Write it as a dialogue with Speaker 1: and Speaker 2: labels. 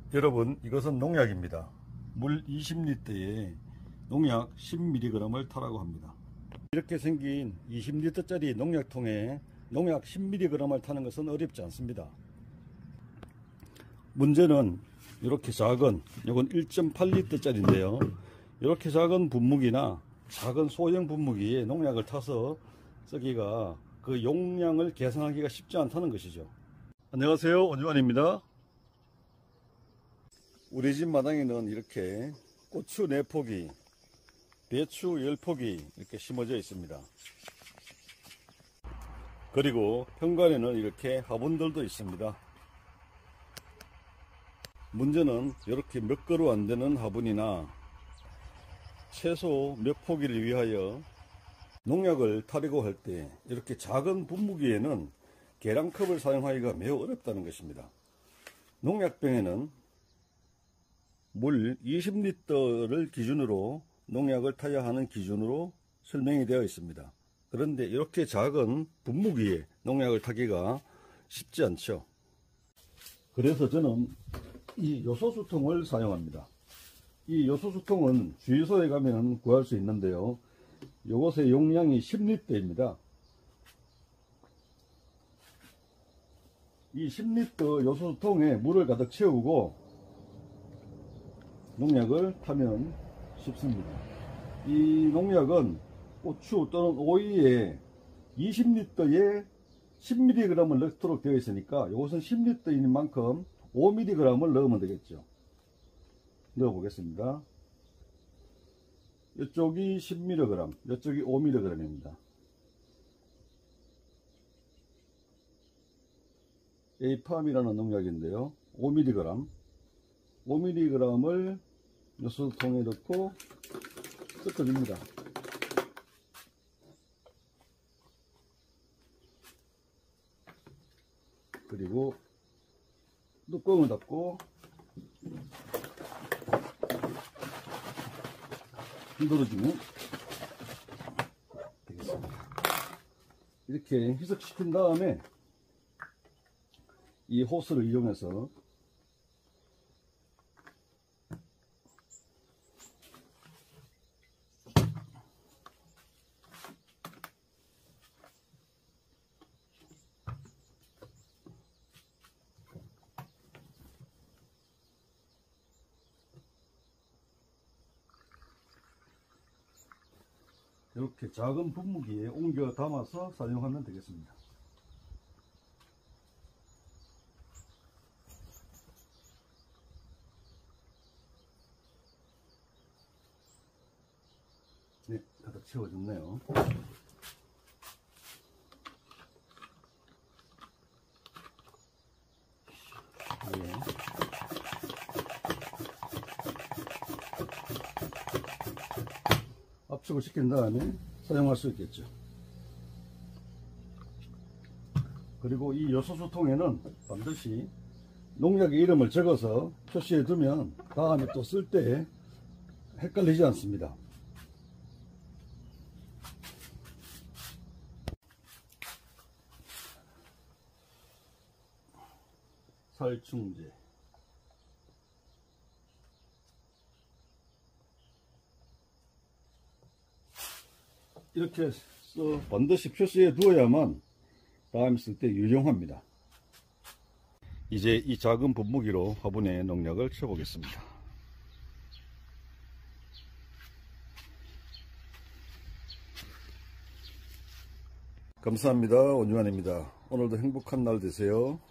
Speaker 1: 여러분, 이것은 농약입니다. 물 20리터에 농약 10mg을 타라고 합니다. 이렇게 생긴 20리터짜리 농약통에 농약 10mg을 타는 것은 어렵지 않습니다. 문제는 이렇게 작은, 이건 1.8리터짜리인데요 이렇게 작은 분무기나 작은 소형 분무기에 농약을 타서 쓰기가, 그 용량을 계산하기가 쉽지 않다는 것이죠. 안녕하세요, 원주환입니다. 우리 집 마당에는 이렇게 고추 4포기, 배추 10포기 이렇게 심어져 있습니다. 그리고 현관에는 이렇게 화분들도 있습니다. 문제는 이렇게 몇 그루 안 되는 화분이나 채소 몇 포기를 위하여 농약을 타려고 할 때 이렇게 작은 분무기에는 계량컵을 사용하기가 매우 어렵다는 것입니다. 농약병에는 물 20리터를 기준으로 농약을 타야 하는 기준으로 설명이 되어 있습니다. 그런데 이렇게 작은 분무기에 농약을 타기가 쉽지 않죠. 그래서 저는 이 요소수통을 사용합니다. 이 요소수통은 주유소에 가면 구할 수 있는데요, 이것의 용량이 10리터입니다. 이 10리터 요소수통에 물을 가득 채우고 농약을 타면 쉽습니다. 이 농약은 고추 또는 오이에 20리터에 10mg을 넣도록 되어 있으니까 이것은 10리터인 만큼 5mg을 넣으면 되겠죠. 넣어 보겠습니다. 이쪽이 10mg, 이쪽이 5mg입니다. 에이팜이라는 농약인데요, 5mg을 요소통에 넣고 섞어줍니다. 그리고 뚜껑을 닫고 흔들어주면 되겠습니다. 이렇게 희석시킨 다음에 이 호스를 이용해서 이렇게 작은 분무기에 옮겨 담아서 사용하면 되겠습니다. 네, 가득 채워졌네요. 네. 압축을 시킨 다음에 사용할 수 있겠죠. 그리고 이 요소수통에는 반드시 농약의 이름을 적어서 표시해 두면 다음에 또 쓸 때 헷갈리지 않습니다. 살충제, 이렇게 해서 반드시 표시해 두어야만 다음에 쓸 때 유용합니다. 이제 이 작은 분무기로 화분에 농약을 쳐보겠습니다. 감사합니다. 원주환입니다. 오늘도 행복한 날 되세요.